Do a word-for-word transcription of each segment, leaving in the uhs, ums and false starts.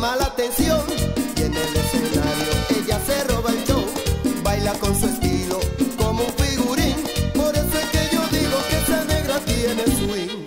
llama la atención y en el escenario ella se roba el show. Baila con su estilo como un figurín, por eso es que yo digo que esa negra tiene swing.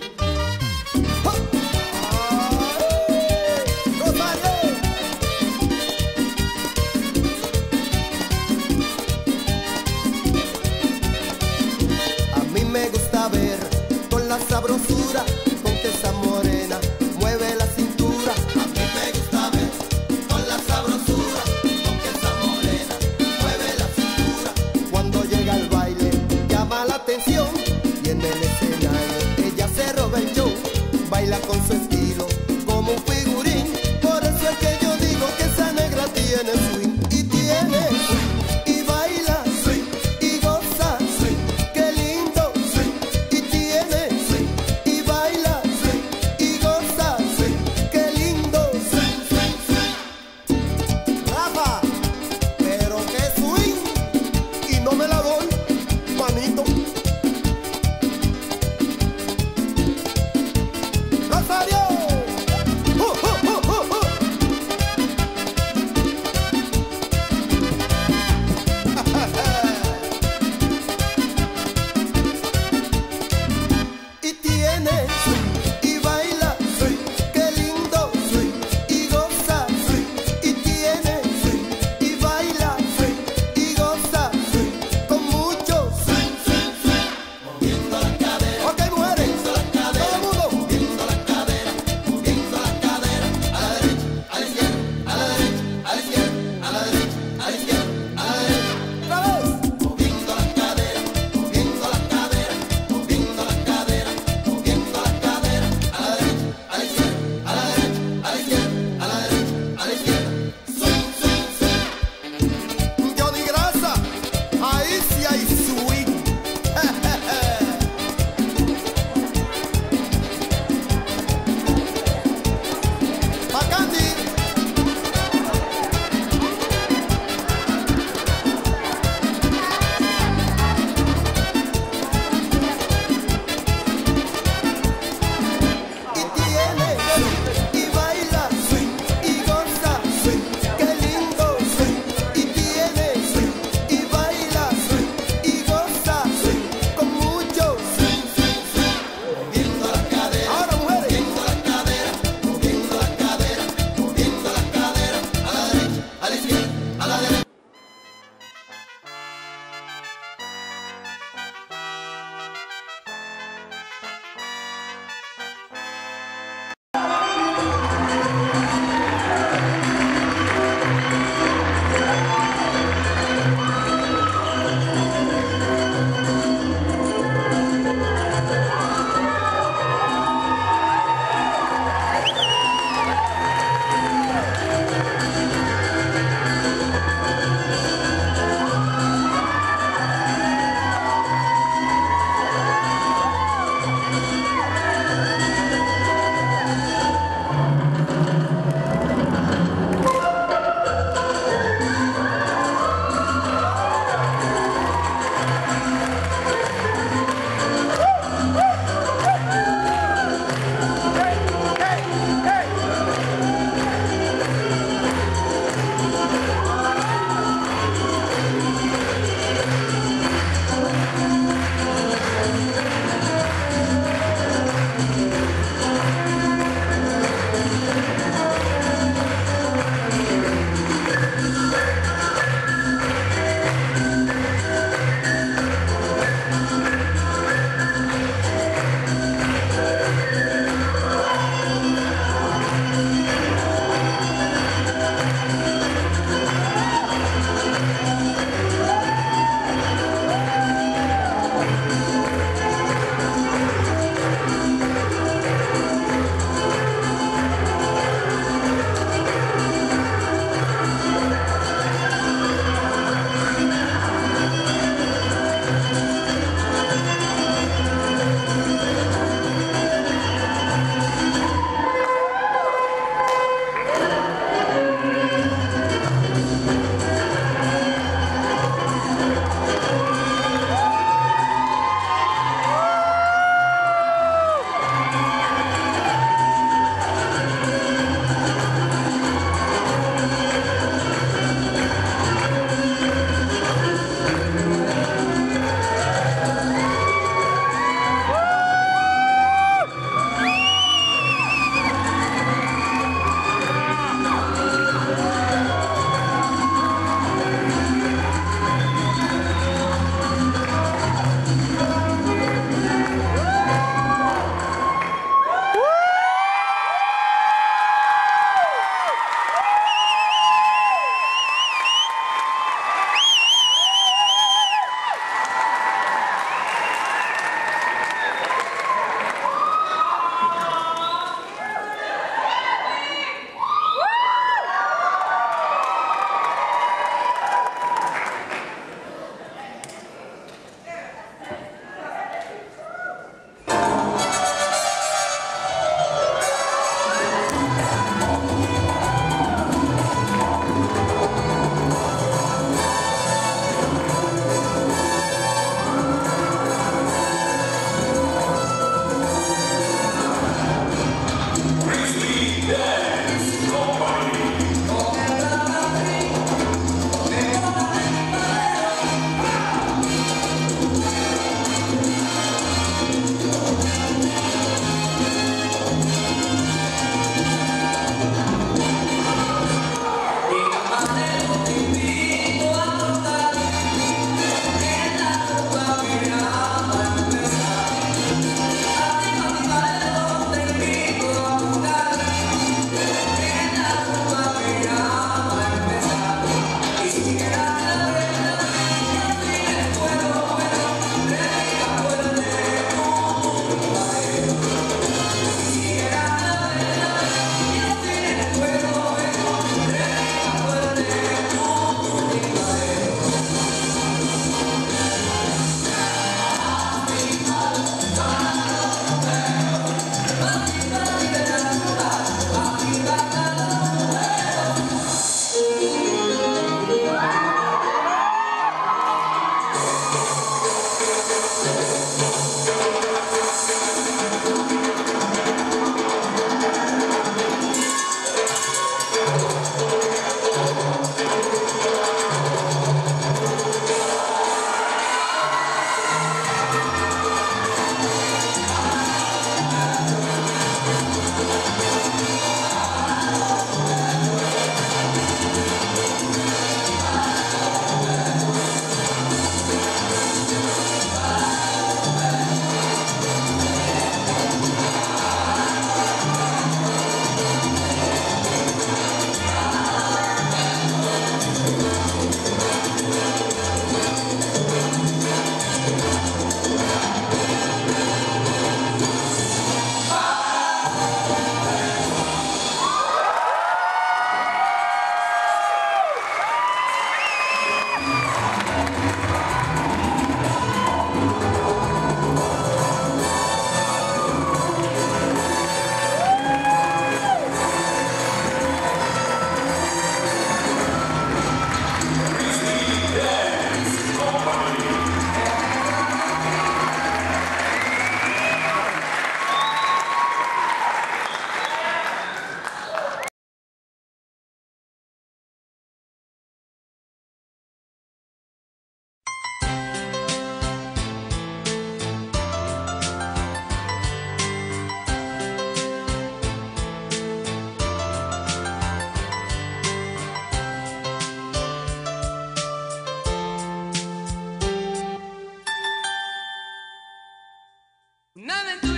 A mí me gusta ver con la sabrosura con que esa morena mueve la cintura. A mí me gusta ver con la sabrosura con que esa morena mueve la cintura. Cuando llega al baile llama la atención y en el escenario ella se roba el show. Baila con su estilo como un figurín, por eso es que yo digo que esa negra tiene swing. Y tiene swing, y baila swing, y goza swing, qué lindo swing. Y tiene swing, y baila swing, y goza swing, qué lindo swing, swing, swing. Rafa, pero qué swing, y no me la doy, manito. Nada en tu